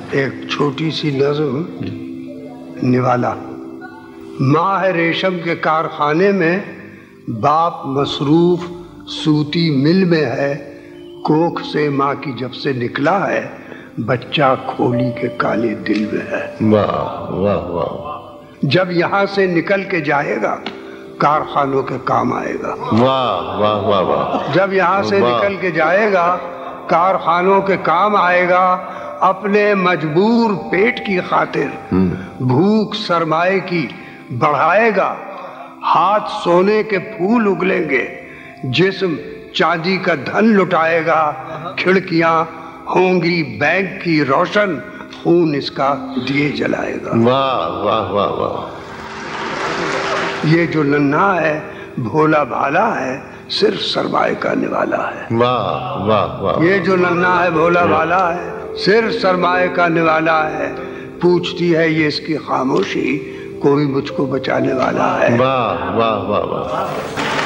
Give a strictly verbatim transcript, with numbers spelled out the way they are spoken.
ایک چھوٹی سی نظم نوالا۔ ماہ ریشم کے کارخانے میں باپ مصروف سوتی مل میں ہے، کوکھ سے ماں کی جب سے نکلا ہے، بچہ کھولی کے کالے دل میں ہے۔ واہ واہ واہ۔ جب یہاں سے نکل کے جائے گا کارخانوں کے کام آئے گا۔ واہ واہ واہ واہ۔ جب یہاں سے نکل کے جائے گا کارخانوں کے کام آئے گا، اپنے مجبور پیٹ کی خاطر بھوک سرمائے کی بڑھائے گا، ہاتھ سونے کے پھول اگلیں گے، جسم چاندی کا دھن لٹائے گا، کھڑکیاں ہوں گی بینک کی روشن، خون اس کا دیے جلائے گا۔ واہ واہ واہ واہ۔ یہ جو ننھا ہے بھولا بھالا ہے، صرف سرمائے کا نوالا ہے۔ واہ واہ واہ۔ یہ جو ننھا ہے بھولا بھالا ہے، صرف سرمائے کا نوالا ہے، پوچھتی ہے یہ اس کی خاموشی، کوئی مجھ کو بچانے والا ہے۔ واہ واہ واہ واہ۔